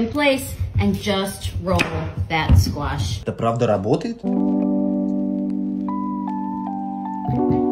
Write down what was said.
in place and just roll that squash. Это правда работает?